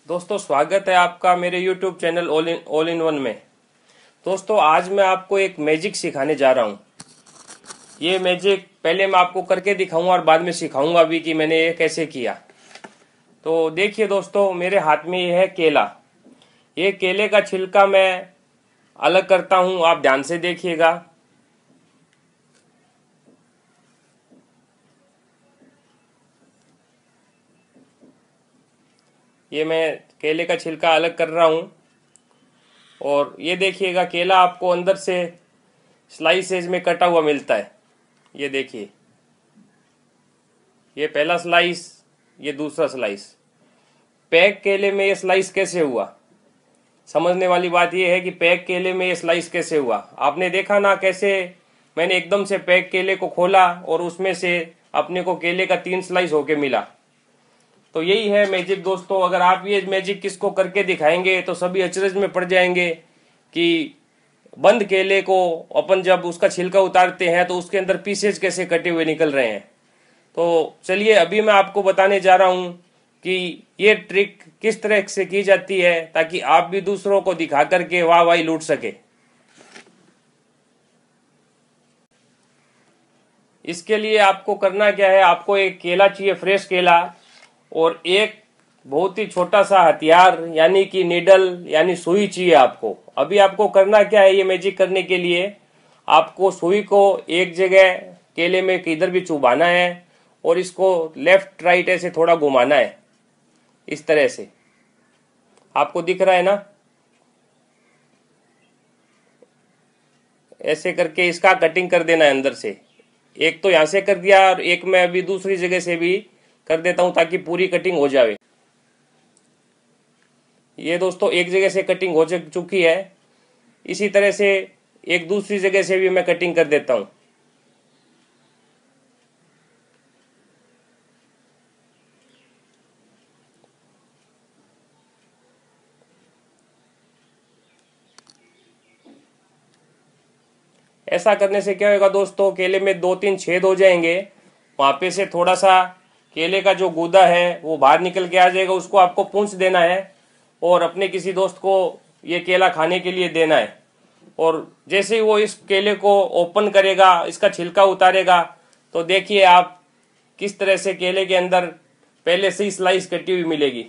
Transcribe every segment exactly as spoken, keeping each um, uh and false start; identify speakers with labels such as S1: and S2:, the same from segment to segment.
S1: दोस्तों स्वागत है आपका मेरे YouTube channel all in all in one में। दोस्तों आज मैं आपको एक मैजिक सिखाने जा रहा हूँ। ये मैजिक पहले मैं आपको करके दिखाऊंगा और बाद में सिखाऊंगा भी कि मैंने ये कैसे किया। तो देखिए दोस्तों, मेरे हाथ में ये है केला। ये केले का छिलका मैं अलग करता हूँ, आप ध्यान से देखिएगा। ये मैं केले का छिलका अलग कर रहा हूँ और ये देखिएगा, केला आपको अंदर से स्लाइसेज में कटा हुआ मिलता है। ये देखिए, ये पहला स्लाइस, ये दूसरा स्लाइस। पैक केले में ये स्लाइस कैसे हुआ, समझने वाली बात ये है कि पैक केले में ये स्लाइस कैसे हुआ। आपने देखा ना कैसे मैंने एकदम से पैक केले को खोला और उसमें से अपने को केले का तीन स्लाइस होके मिला। तो यही है मैजिक दोस्तों। अगर आप ये मैजिक किसको करके दिखाएंगे तो सभी अचरज में पड़ जाएंगे कि बंद केले को अपन जब उसका छिलका उतारते हैं तो उसके अंदर पीसेज कैसे कटे हुए निकल रहे हैं। तो चलिए अभी मैं आपको बताने जा रहा हूं कि ये ट्रिक किस तरह से की जाती है, ताकि आप भी दूसरों को दिखा करके वाह वाही लूट सके। इसके लिए आपको करना क्या है, आपको एक केला चाहिए, फ्रेश केला, और एक बहुत ही छोटा सा हथियार यानी कि नीडल यानी सुई चाहिए आपको। अभी आपको करना क्या है, ये मैजिक करने के लिए आपको सुई को एक जगह केले में किधर भी चुभाना है और इसको लेफ्ट राइट ऐसे थोड़ा घुमाना है, इस तरह से। आपको दिख रहा है ना, ऐसे करके इसका कटिंग कर देना है अंदर से। एक तो यहां से कर दिया और एक मैं अभी दूसरी जगह से भी कर देता हूं ताकि पूरी कटिंग हो जाए। ये दोस्तों एक जगह से कटिंग हो चुकी है, इसी तरह से एक दूसरी जगह से भी मैं कटिंग कर देता हूं। ऐसा करने से क्या होगा दोस्तों, केले में दो तीन छेद हो जाएंगे, वहां पे से थोड़ा सा केले का जो गूदा है वो बाहर निकल के आ जाएगा। उसको आपको पूंछ देना है और अपने किसी दोस्त को ये केला खाने के लिए देना है। और जैसे ही वो इस केले को ओपन करेगा, इसका छिलका उतारेगा, तो देखिए आप किस तरह से केले के अंदर पहले से ही स्लाइस कटी हुई मिलेगी।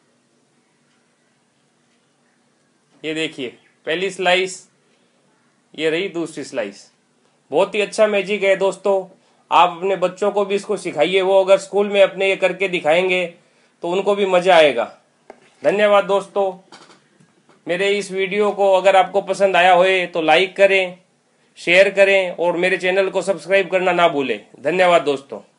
S1: ये देखिए, पहली स्लाइस, ये रही दूसरी स्लाइस। बहुत ही अच्छा मैजिक है दोस्तों। आप अपने बच्चों को भी इसको सिखाइए, वो अगर स्कूल में अपने ये करके दिखाएंगे तो उनको भी मजा आएगा। धन्यवाद दोस्तों। मेरे इस वीडियो को अगर आपको पसंद आया होए तो लाइक करें, शेयर करें और मेरे चैनल को सब्सक्राइब करना ना भूलें। धन्यवाद दोस्तों।